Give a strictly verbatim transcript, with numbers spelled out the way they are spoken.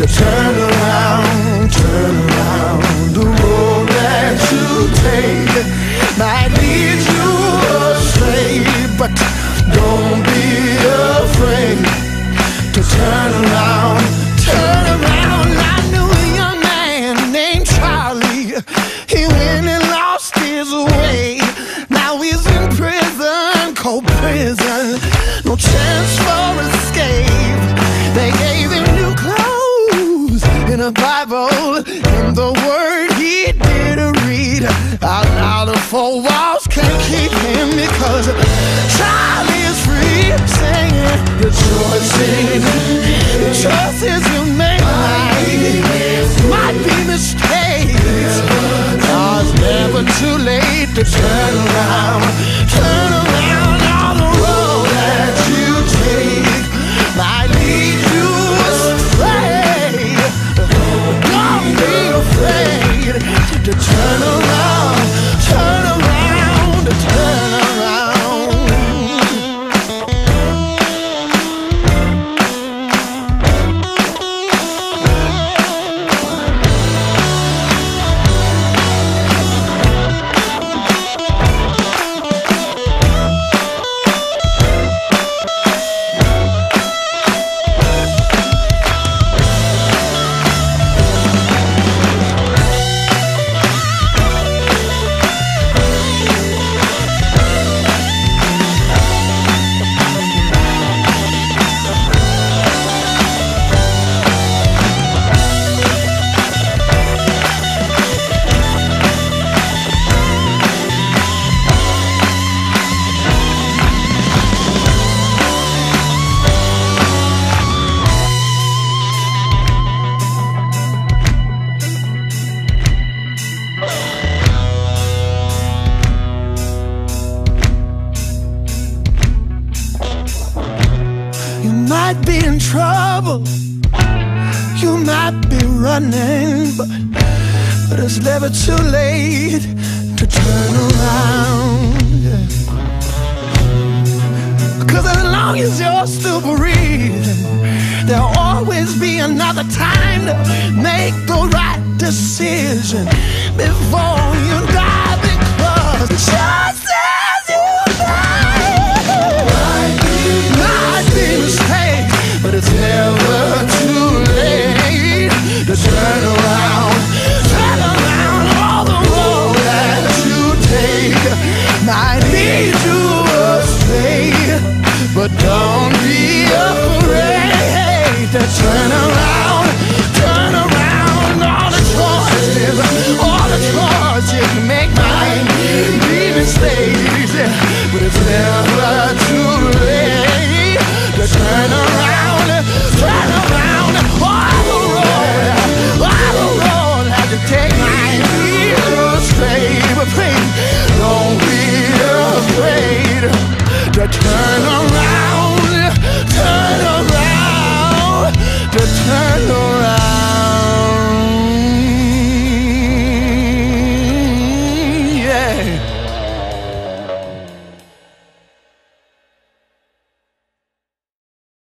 to turn around, turn around. The road that you take might lead you astray, but don't be afraid to turn around, turn around. I knew a young man named Charlie. He went and lost his way. Now he's in prison, cold prison, no chance for escape. They gave him new clothes and a Bible and the word he didn't read. Out loud, the four walls can't keep him because Charlie is free, singing, rejoicing. The choices you make might be mistakes. Oh, it's never too late to turn around, turn around. On the road that you take might lead you astray. Don't be afraid to turn around, turn around, to turn around. You might be in trouble, you might be running, but, but it's never too late to turn around, yeah. Because as long as you're still breathing, there'll always be another time to make the right decision before you die, because